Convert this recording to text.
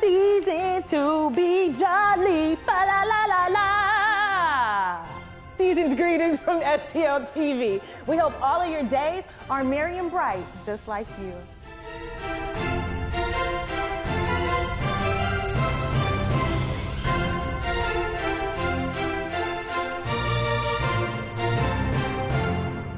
season to be jolly. Fa la la la la. Season's greetings from STL TV. We hope all of your days are merry and bright, just like you.